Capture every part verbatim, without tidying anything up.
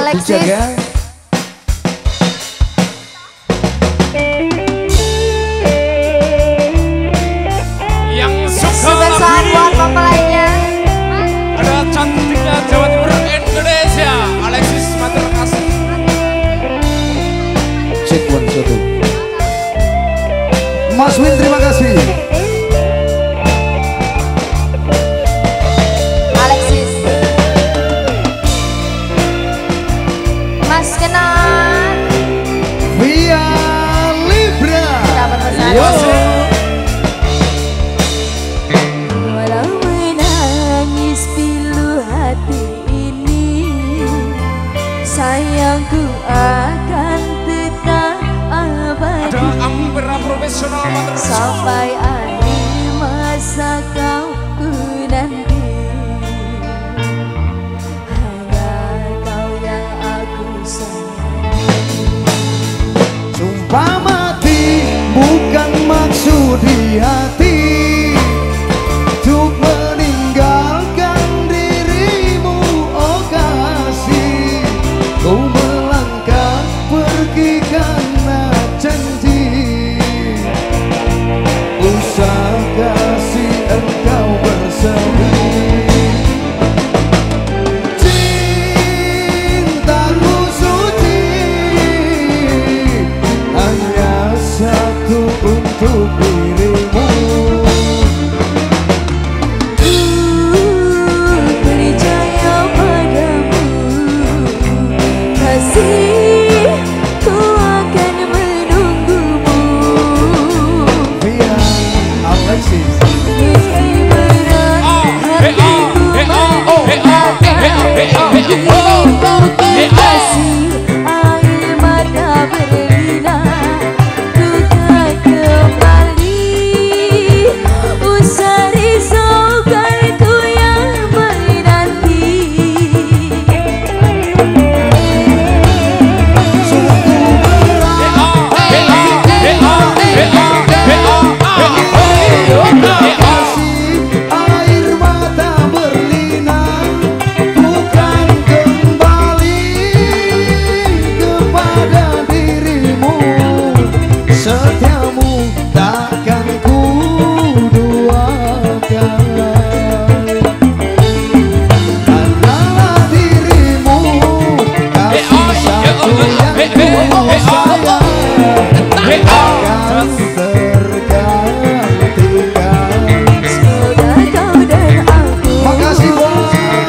Alexis. Yang suka Sebesar buat mempelainya. ada cantiknya Jawa Timur Indonesia, Alexis matur kasih. Cek one satu. Mas Win terima kasih. Alexis. Mas Kenan. Via Libra. Dapat pesan. Yo. Walau menangis pilu hati ini, sayangku akan tetap abadi. Ada Ampera profesional matur kasih. Sampai akhir masa kau ku nanti, hanya kau yang aku sayangi. Sumpah mati bukan maksud di hati untuk meninggalkan dirimu, oh kasih. Kau melangkah pergi karena janji, usah kasih engkau bersedih. Cintaku suci hanya satu untuk dirimu. Ku percaya padamu, kasih, ku akan menunggumu. Via Alexis. Meski berat hatiku mengatakan kasih, air mata berlinang, ku tak kembali. Usah risaukan ku yang menanti. Air mata berlinang, bukan kembali kepada dirimu. Setiamu takkan ku duakan. Adalah dirimu, kasih satu yang ku sayang. Akan tergantikan. Semoga kau dan aku Makasih bos.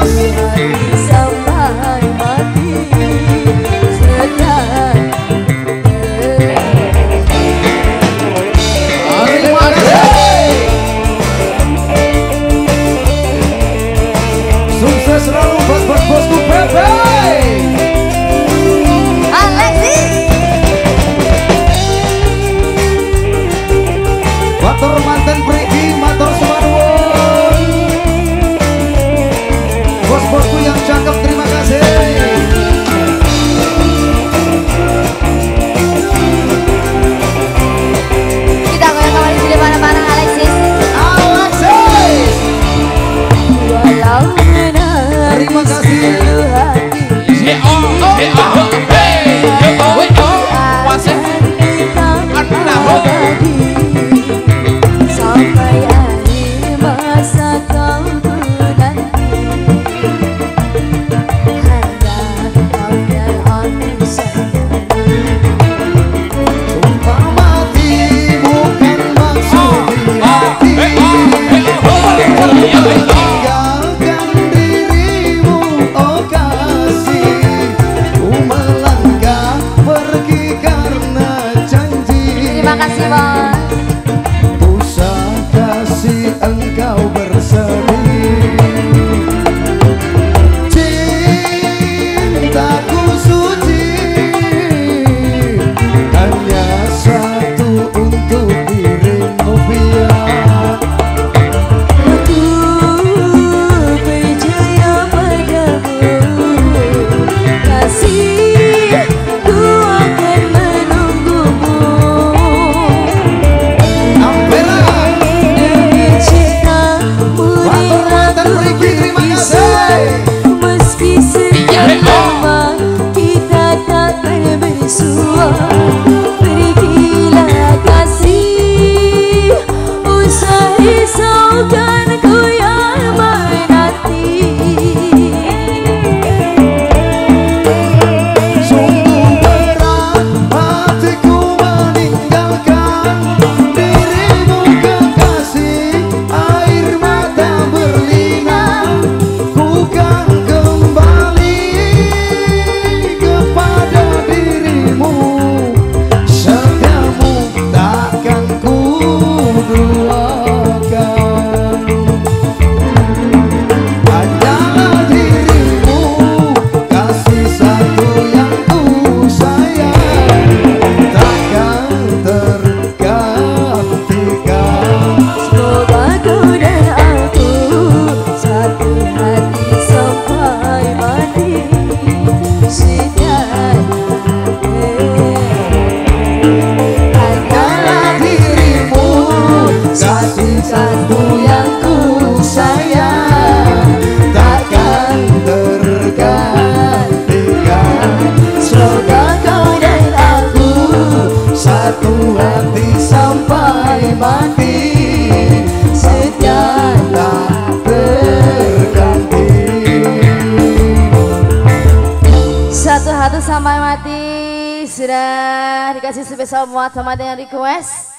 sampai mati setia. Terima kasih. Sukses selalu buat bos-bosku Pepe. Alexis. Matur manten perigi, matur suwun. Bos-bosku yang cakep terima kasih. Kita goyang kembali di depan-depan Alexis. Alexis. Walau menangis Terima kasih. pilu hati, Hey oh, hey oh, hey, hey oh, hey oh, what's it? akan tetap abadi. Sampai akhir masa kau ku nanti, hanya kau yang aku sayangi. Sumpah mati bukan maksud di hati, tinggalkan dirimu, oh kasih. Ku melangkah pergi karena janji. Terima kasih bos. Usah kasih engkau bersedih. Cintaku suci hanya satu untuk dirimu Via. Aku percaya padamu, kasih, ku akan menunggumu. Ampera. Demi cintamu Matur manten perigi terima kasih. meski sedang lama bukan ku yang main hati. Sungguh berat hatiku meninggalkan dirimu kekasih. Air mata berlinang, ku kan kembali kepada dirimu. Setiamu takkan ku duakan. Hanyalah dirimu, kasih satu yang ku sayang, takkan tergantikan. Semoga kau dan aku satu hati sampai mati. Hanyalah dirimu, kasih satu yang ku sayang, takkan tergantikan. Semoga kau dan aku Satu hati sampai mati, setia tak terganti. satu hati sampai mati. Sudah dikasih spesial buat teman yang request.